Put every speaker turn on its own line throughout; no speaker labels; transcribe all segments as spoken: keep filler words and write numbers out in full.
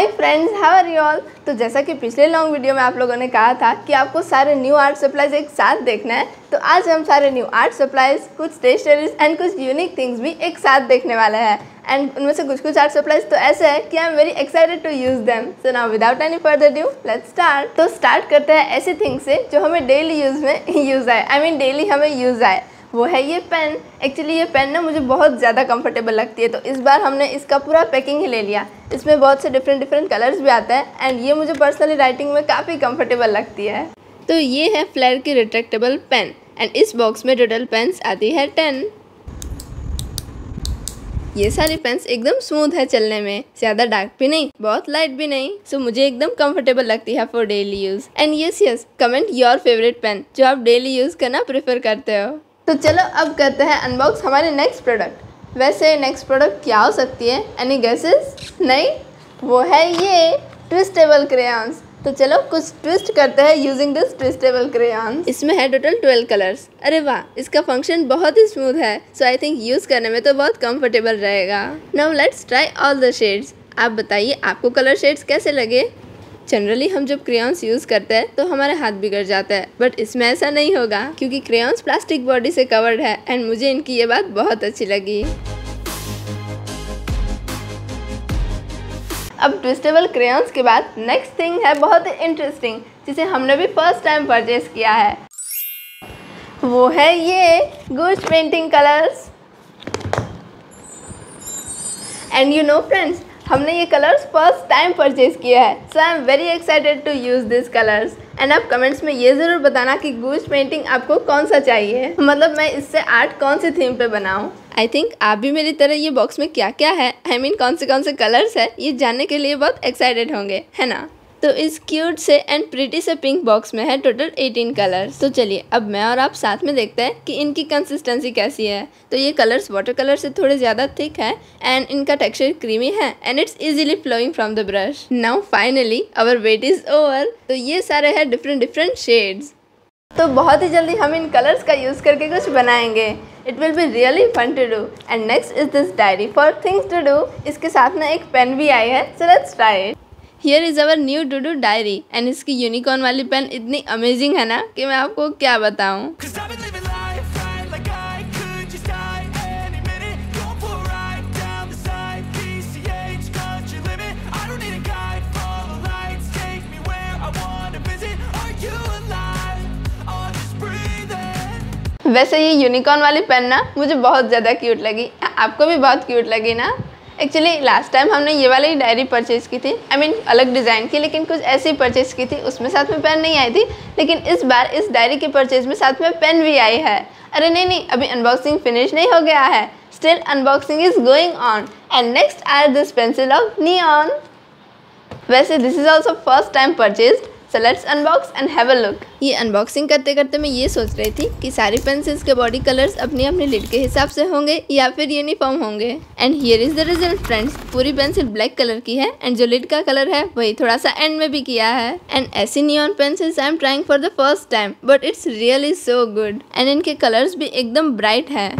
Friends, how are you all. तो जैसा कि पिछले लॉन्ग वीडियो में आप लोगों ने कहा था कि आपको सारे न्यू आर्ट सप्लाइज एक साथ देखना है, तो आज हम सारे न्यू आर्ट सप्लाइज, कुछ स्टेशनरीज एंड कुछ यूनिक थिंग्स भी एक साथ देखने वाले हैं। एंड उनमें से कुछ कुछ आर्ट सप्लाइज तो ऐसे है कि I am very excited to use them. So now without any further due let's start. तो स्टार्ट करते हैं ऐसी थिंग्स से जो हमें डेली यूज में यूज़ आए, आई मीन डेली हमें यूज़ आए। वो है ये पेन। एक्चुअली ये पेन ना मुझे बहुत ज़्यादा कंफर्टेबल लगती है, तो इस बार हमने इसका पूरा पैकिंग ही ले लिया। इसमें बहुत से डिफरेंट डिफरेंट कलर्स भी आते हैं एंड ये मुझे पर्सनली राइटिंग में काफ़ी कंफर्टेबल लगती है। तो ये है फ्लेयर की रिट्रैक्टेबल पेन एंड इस बॉक्स में टोटल पेन्स आती है टेन। ये सारी पेन्स एकदम स्मूथ है चलने में, ज़्यादा डार्क भी नहीं, बहुत लाइट भी नहीं, सो so, मुझे एकदम कंफर्टेबल लगती है for daily use. And yes yes comment your favourite pen जो आप डेली यूज़ करना प्रेफर करते हो। तो चलो अब करते हैं अनबॉक्स हमारे नेक्स्ट प्रोडक्ट। वैसे नेक्स्ट प्रोडक्ट क्या हो सकती है? Any guesses? नहीं, वो है ये ट्विस्टेबल क्रेयॉन्स। तो चलो कुछ ट्विस्ट करते हैं यूजिंग दिस ट्विस्टेबल क्रेयॉन्स। इसमें है टोटल ट्वेल्व कलर्स। अरे वाह, इसका फंक्शन बहुत ही स्मूथ है, सो आई थिंक यूज करने में तो बहुत कंफर्टेबल रहेगा। Now let's try all the shades. आप बताइए आपको कलर शेड्स कैसे लगे? जनरली हम जब क्रेयॉन्स यूज़ करते हैं तो हमारे हाथ बिगड़ जाता है, बट इसमें ऐसा नहीं होगा क्योंकि क्रेयॉन्स प्लास्टिक बॉडी से कवर्ड है एंड मुझे इनकी ये बात बहुत अच्छी लगी। अब ट्विस्टेबल क्रेयॉन्स के बाद नेक्स्ट थिंग है बहुत ही इंटरेस्टिंग, जिसे हमने भी फर्स्ट टाइम परचेज किया है। वो है ये gouache painting colours. And you know friends, हमने ये कलर्स फर्स्ट टाइम परचेज किया है, so I am very excited to use this colours. And आप कमेंट्स में ये ज़रूर बताना कि गुच पेंटिंग आपको कौन सा चाहिए, मतलब मैं इससे आर्ट कौन सी थीम पे बनाऊँ। आई थिंक आप भी मेरी तरह ये बॉक्स में क्या क्या है, आई I मीन mean, कौन से कौन से कलर्स है, ये जानने के लिए बहुत एक्साइटेड होंगे, है ना। तो इस क्यूट से एंड प्रिटी से पिंक बॉक्स में है टोटल एटीन कलर्स। तो चलिए अब मैं और आप साथ में देखते हैं कि इनकी कंसिस्टेंसी कैसी है। तो ये कलर्स वाटर कलर से थोड़े ज़्यादा थिक है एंड इनका टेक्सचर क्रीमी है and it's easily flowing from the brush. Now finally our wait is over. तो ये सारे हैं डिफरेंट डिफरेंट शेड्स। तो बहुत ही जल्दी हम इन कलर्स का यूज़ करके कुछ बनाएंगे। It will be really fun to do. And next is this diary for things to do. इसके साथ में एक पेन भी आई है, so let's try it. Here is our new to do diary and इसकी यूनिकॉर्न वाली पेन इतनी अमेजिंग है ना कि मैं आपको क्या बताऊँ। वैसे ये यूनिकॉर्न वाली पेन ना मुझे बहुत ज़्यादा क्यूट लगी, आपको भी बहुत क्यूट लगी ना। एक्चुअली लास्ट टाइम हमने ये वाली डायरी परचेज की थी, आई मीन अलग डिज़ाइन की, लेकिन कुछ ऐसी परचेज की थी, उसमें साथ में पेन नहीं आई थी। लेकिन इस बार इस डायरी के परचेज में साथ में पेन भी आई है। अरे नहीं नहीं, अभी अनबॉक्सिंग फिनिश नहीं हो गया है, still unboxing is going on. And next are this pencil of neon. वैसे this is also first time purchase, so let's unbox and have a look. ये अनबॉक्सिंग करते करते मैं ये सोच रही थी कि सारी पेंसिल्स के बॉडी कलर्स अपनी अपनी लिड के हिसाब से होंगे या फिर यूनिफॉर्म होंगे। And here is the result friends. पूरी पेंसिल ब्लैक कलर की है एंड जो लिड का कलर है वही थोड़ा सा एंड में भी किया है। एंड ऐसी neon pencils I am trying for the first time, but it's really so good. And इनके कलर्स भी एकदम ब्राइट है।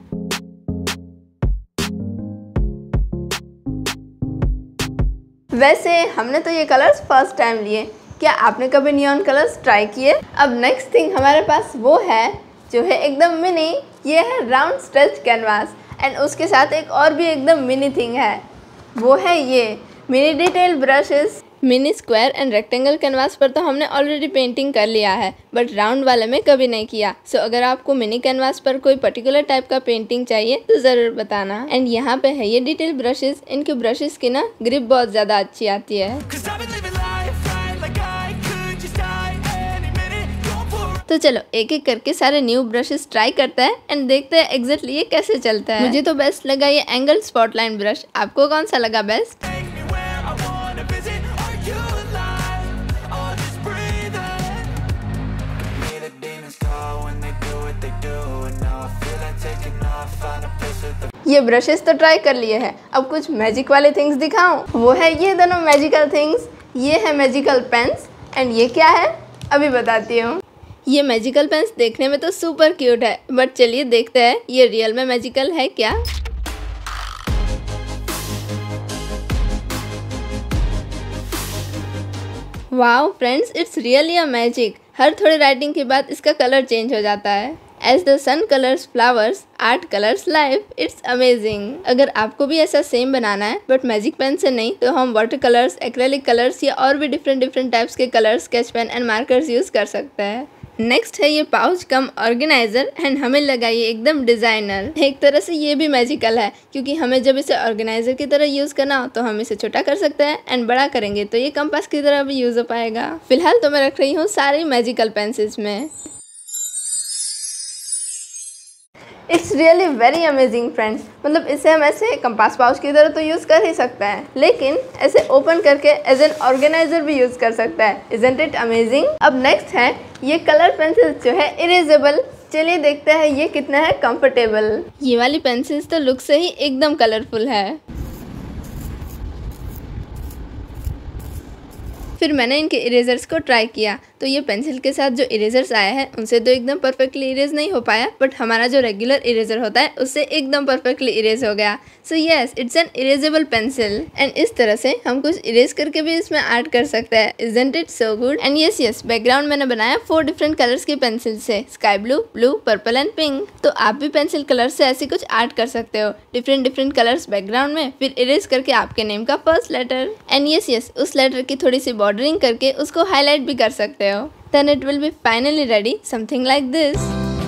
वैसे हमने तो ये कलर्स फर्स्ट टाइम लिए, क्या आपने कभी नियॉन कलर्स ट्राई किए? अब नेक्स्ट थिंग हमारे पास वो है जो है एकदम मिनी। ये है राउंड स्ट्रेच कैनवास एंड उसके साथ एक और भी एकदम मिनी थिंग है, वो है ये mini detail brushes. Mini square and rectangle canvas पर तो हमने ऑलरेडी पेंटिंग कर लिया है, बट राउंड वाले में कभी नहीं किया। सो so, अगर आपको मिनी कैनवास पर कोई पर्टिकुलर टाइप का पेंटिंग चाहिए तो ज़रूर बताना। एंड यहाँ पे है ये डिटेल ब्रशेस। इनके ब्रशेस की ना ग्रिप बहुत ज़्यादा अच्छी आती है। तो चलो एक एक करके सारे न्यू ब्रशेस ट्राई करते हैं एंड देखते हैं एग्जैक्टली ये कैसे चलता है। मुझे तो बेस्ट लगा ये एंगल स्पॉटलाइन ब्रश, आपको कौन सा लगा बेस्ट? ये ब्रशेस तो ट्राई कर लिए हैं, अब कुछ मैजिक वाले थिंग्स दिखाऊं। वो है ये दोनों मैजिकल थिंग्स। ये है मैजिकल पेन्स एंड ये क्या है अभी बताती हूँ। ये मैजिकल पेन्स देखने में तो सुपर क्यूट है, बट चलिए देखते हैं ये रियल में मैजिकल है क्या। Wow friends, it's really a magic. हर थोड़े राइटिंग के बाद इसका कलर चेंज हो जाता है। As the sun colours flowers, art colours life, it's amazing. अगर आपको भी ऐसा सेम बनाना है बट मैजिक पेन से नहीं, तो हम वाटर कलर्स, एक्रेलिक कलर्स या और भी डिफरेंट डिफरेंट टाइप्स के colours, sketch pen and markers use कर सकते हैं। नेक्स्ट है ये पाउच कम ऑर्गेनाइजर एंड हमें लगा ये एकदम डिजाइनर। एक तरह से ये भी मैजिकल है, क्योंकि हमें जब इसे ऑर्गेनाइजर की तरह यूज करना हो तो हम इसे छोटा कर सकते हैं एंड बड़ा करेंगे तो ये कंपास की तरह भी यूज हो पाएगा। फिलहाल तो मैं रख रही हूँ सारी मैजिकल पेंसिल्स में। It's really very amazing friends. मतलब इसे हम ऐसे कंपास पाउच की तरह तो यूज़ कर ही सकते हैं, लेकिन ऐसे ओपन करके एज एन ऑर्गेनाइजर भी यूज़ कर सकता है। Isn't it amazing. अब नेक्स्ट है ये कलर पेंसिल जो है इरेजेबल। चलिए देखते हैं ये कितना है कंफर्टेबल। ये वाली पेंसिल्स तो लुक से ही एकदम कलरफुल है। फिर मैंने इनके इरेजर्स को ट्राई किया तो ये पेंसिल के साथ जो इरेजर्स आए हैं उनसे तो एकदम परफेक्टली इरेज नहीं हो पाया, बट हमारा जो रेगुलर इरेजर होता है उससे एकदम परफेक्टली इरेज हो गया। So yes, it's an erasable pencil and इस तरह से हम कुछ इरेज करके भी इसमें ऐड कर सकते हैं। Isn't it so good. And yes yes background मैंने बनाया फोर डिफरेंट कलर्स की पेंसिल से, sky blue, blue, purple and pink. तो आप भी पेंसिल कलर से ऐसे कुछ ऐड कर सकते हो डिफरेंट डिफरेंट कलर्स बैकग्राउंड में, फिर इरेज करके आपके नेम का first letter and yes yes उस लेटर की थोड़ी सी बॉर्डरिंग करके उसको हाईलाइट भी कर सकते हो। Then it will be finally ready, something like this.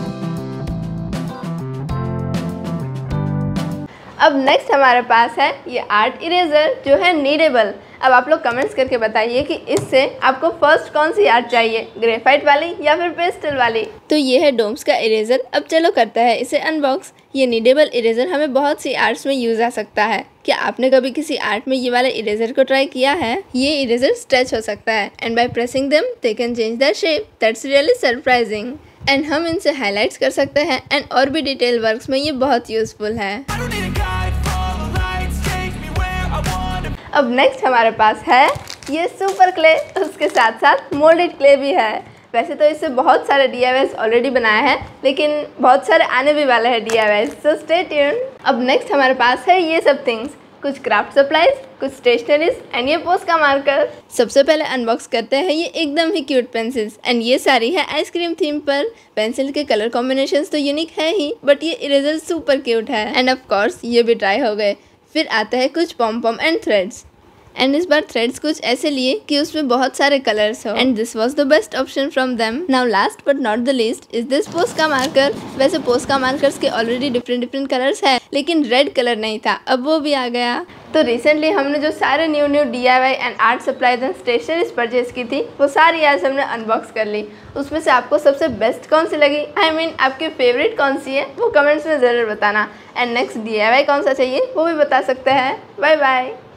अब नेक्स्ट हमारे पास है ये आर्ट इरेजर जो है नीडेबल। अब आप लोग कमेंट्स करके बताइए कि इससे आपको फर्स्ट कौन सी आर्ट चाहिए, ग्रेफाइट वाली या फिर पेस्टल वाली। तो ये है डोम्स का इरेजर। अब चलो करते हैं इसे अनबॉक्स। ये नीडेबल इरेजर हमें बहुत सी आर्ट्स में यूज आ सकता है। क्या आपने कभी किसी आर्ट में ये वाले इरेजर को ट्राई किया है? ये इरेजर स्ट्रेच हो सकता है and by pressing them they can change their shape. That's really surprising. And हम इनसे हाईलाइट्स कर सकते हैं एंड और भी डिटेल वर्क्स में ये बहुत यूजफुल है। अब नेक्स्ट हमारे पास है ये सुपर क्ले, उसके साथ साथ मोल्डेड क्ले भी है। वैसे तो इससे बहुत सारे डी आई वाईज ऑलरेडी बनाए हैं, लेकिन बहुत सारे आने भी वाले हैं D I Ys, so stay tune. अब नेक्स्ट हमारे पास है ये सब थिंग्स, कुछ क्राफ्ट सप्लाईज, कुछ स्टेशनरीज एंड ये पोस्ट का मार्कर। सबसे पहले अनबॉक्स करते हैं ये एकदम ही क्यूट पेंसिल्स एंड ये सारी है आइसक्रीम थीम पर। पेंसिल के कलर कॉम्बिनेशंस तो यूनिक है ही, बट ये इरेजर सुपर क्यूट है एंड ऑफ कोर्स ये भी ट्राई हो गए। फिर आता है कुछ pom pom and threads and इस बार थ्रेड्स कुछ ऐसे लिए कि उसमें बहुत सारे कलर्स हो and this was the best option from them. Now last but not the least is this Posca marker. वैसे पोस्ट का मार्कर्स के ऑलरेडी डिफरेंट डिफरेंट कलर्स है, लेकिन रेड कलर नहीं था, अब वो भी आ गया। तो रिसेंटली हमने जो सारे new new D I Y and art supplies and stationeries purchase की थी वो सारी आज हमने अनबॉक्स कर ली। उसमें से आपको सबसे बेस्ट कौन सी लगी, आई I मीन mean, आपकी फेवरेट कौन सी है, वो कमेंट्स में ज़रूर बताना। And next D I Y कौन सा चाहिए वो भी बता सकते हैं। Bye bye.